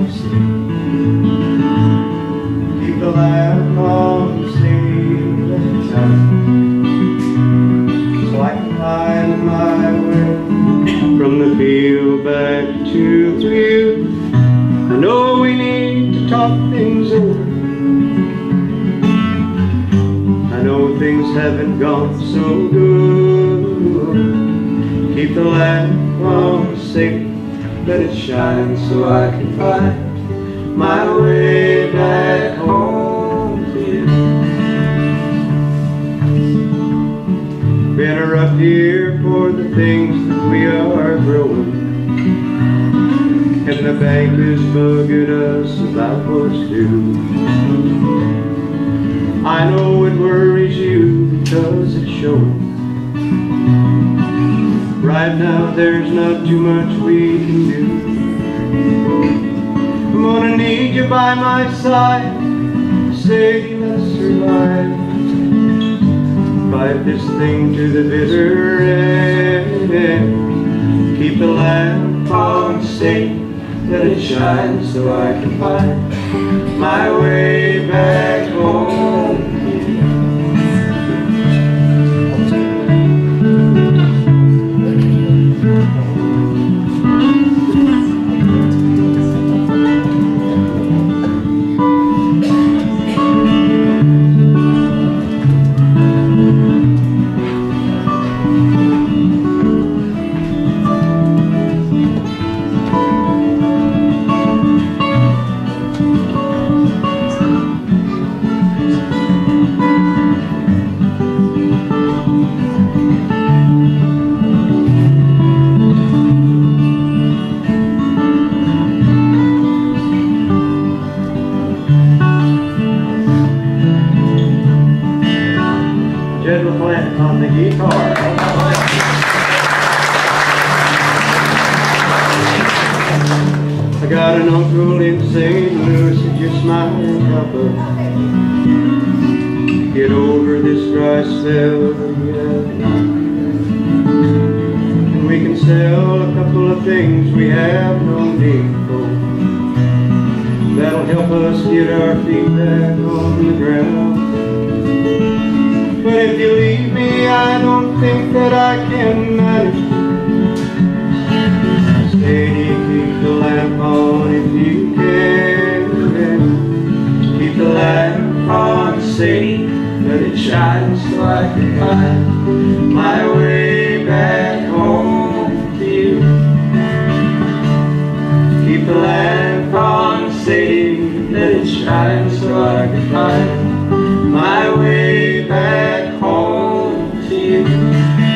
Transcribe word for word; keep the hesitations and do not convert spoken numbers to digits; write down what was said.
Sadie. Keep the lamp on, Sadie, let it shine, so I can find my way from the field back to you. I know we need to talk things over. I know things haven't gone so good. Keep the lamp on, Sadie, let it shine so I can find my way back home to you. Been a rough year for the things that we are growing, and the bank is bugging us about what's due. I know it worries you because it's showing. Right now there's not too much we can do. I'm gonna need you by my side, Sadie, let's survive. Fight this thing to the bitter end. Keep the lamp on, Sadie, let it shine so I can find my way back home. Jed Laplant on the guitar. I got an uncle in Saint Louis who just might help us get over this dry spell that we have now. And we can sell a couple of things we have no need for. That'll help us get our feet back on the ground. But if you leave me, I don't think that I can manage. Sadie, keep the lamp on if you can. Keep the lamp on, Sadie, let it shine so I can find my way back home to you. Keep the lamp on, Sadie, let it shine so I can find my way back home to you.